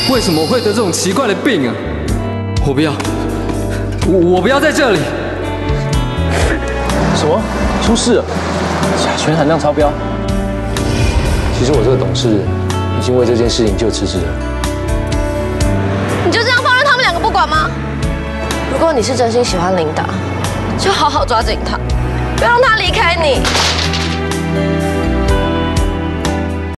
为什么我会得这种奇怪的病啊？我不要，我不要在这里。 什么？出事了？甲醛含量超标？其实我这个董事已经为这件事情就辞职了。 你就这样放任他们两个不管吗？如果你是真心喜欢琳达，就好好抓紧她，不要让她离开你。